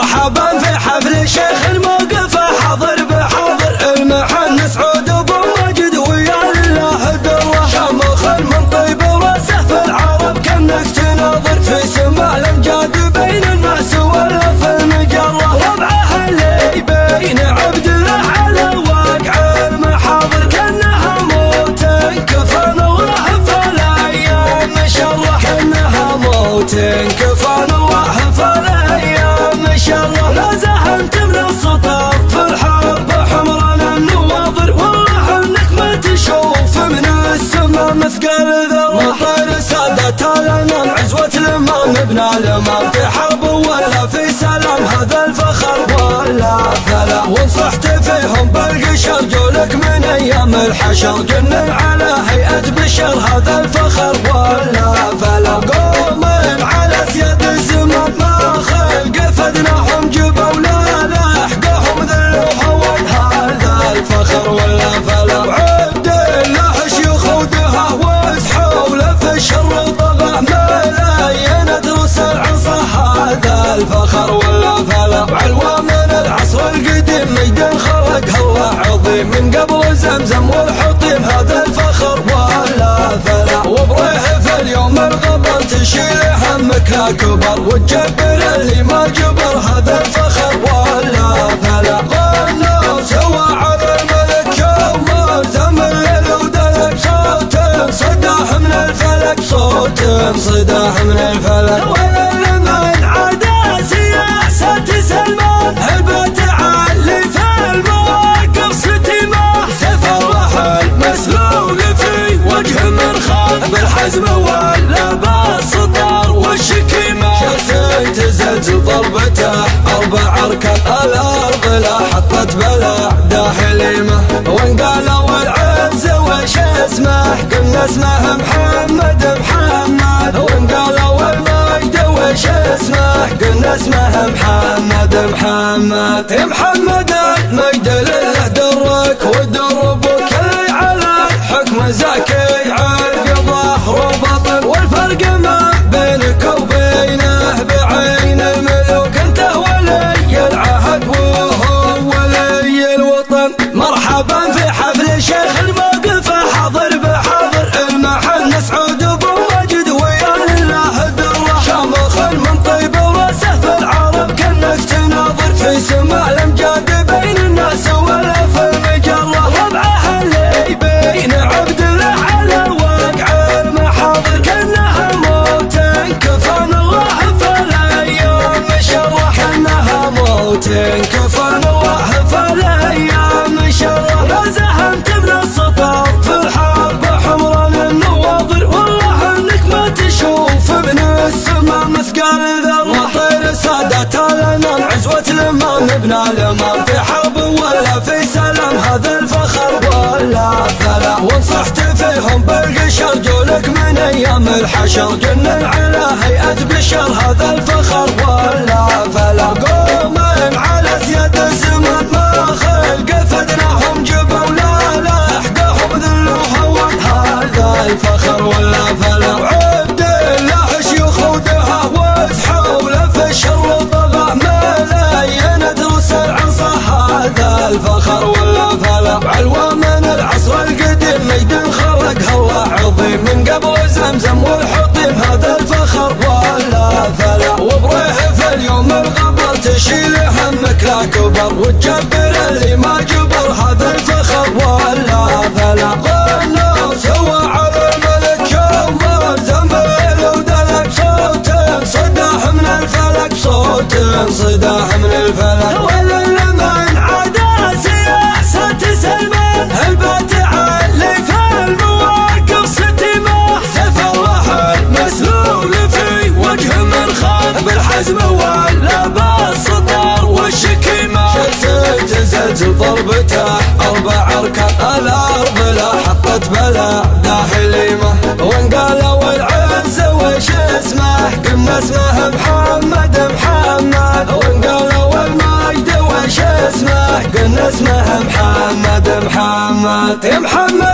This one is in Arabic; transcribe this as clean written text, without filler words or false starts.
مرحبا في حفل شيخ الموقف حاضر بحاضر المحن سعود ابو ماجد ويا لله الدره شامخ من طيب وراسه في العرب كانك تناظر في سماء الامجاد بين الناس ولا في المجره ربعه اللي بين عبد الله على واقع المحاضر كانها موت كفن الله في الايام شره كانها موت كفن الله في الايام شره لا زهنت من السطر في الحرب حمرنا النواظر والله انك ما تشوف من السما مثقال ذره طير سادة لنا عزوة الامام ابن الامام في حرب ولا في سلام هذا الفخر ولا فلا وانصحت فيهم بالقشر جولك من ايام الحشر جنن على هيئة بشر هذا الفخر ولا فلا قوم على سيد الزمان ما خلق فدناهم جبوا لا لحقهم ذل وهون هذا الفخر ولا فلا وعد له شيوخ ودها وازحوا له في الشر وطغى ملايين دروس العصا هذا الفخر ولا فلا وعلوى من العصر القديم مجد خلقها الله عظيم من قبل زمزم والحطيم هذا الفخر ولا فلا وبريه في اليوم الغبر تشيل همك لا كبر وتجبر اللي ما جبر هذا الفخر ولا فلا غنوا سوا على الملك يوم زم الليل ودلك صوت صداه من الفلك صوت صداه من الفلك ولا لمن عدا سياسة سلمان هبة تعلي في المواقف ستماه سيف الرحل مسلول في وجه من خاف بالحزم ولا بالسطر والشكيمة شخصية تزلزل ضربته أربع أركان الأرض لا حطت بلا داحليمة وإن قالوا العز وش اسمه قلنا اسمه محمد محمد وإن قالوا المجد وش اسمه قلنا اسمه محمد محمد يا محمد المجد لله درك ودربك اللي على الحكم زكي عقبه ربط والفرق ما بينك وبينه بعين الملوك انت ولي العهد وهو ولي الوطن مرحبا في حفل شيخ الموقف حاضر بحاضر المحن سعود ابو ماجد ويا لله الدره شامخ من طيب وراسه في العرب كانك تناظر في سماء الامجاد بين الناس ولا في المجره ربعه اللي بين عبد الله على واقع المحاضر كانها موت كفن الله في الايام شره كانها موت كفن الله في الايام شره لا زهنت من السطر في الحرب حمرنا النواظر والله انك ما تشوف من السما مثقال ذره طير سادة لنا عزوة الامام ابن الامام في حرب ولا في سلام هذا الفخر ولا فلا وانصحت فيهم بالقشر جولك من ايام الحشر جنن على هيئة بشر هذا الفخر ولا فلا قوم على سيد الزمان ما خلق فدناهم جبوا لا لحقهم ذل وهون هذا الفخر ولا فلا وعد له شيوخ ودها وازحوا له في الشر وطغى ملايين دروس العصا هذا الفخر ولا فلا وعلوى من العصر القديم مجد خلقها الله عظيم من قبل زمزم والحطيم هذا الفخر ولا فلا وبريه في اليوم الغبر تشيل همك لا كبر وتجبر اللي ما جبر هذا الفخر ولا فلا غنوا سوا على الملك يوم زم الليل ودلك صوت صداه من الفلك صوت صداه من الفلك ولا لمن عدا سياسة سلمان هبة تعلي في المواقف ستماه سيف الرحل مسلول في وجه من خاف بالحزم ولا بالسطر والشكيمة شخصية تزلزل ضربته أربع أركان الأرض لا حطت بلا داحليمة وإن قالوا العز وش اسمه قلنا اسمه محمد محمد وإن قالوا المجد وش اسمه قلنا اسمه محمد محمد يا محمد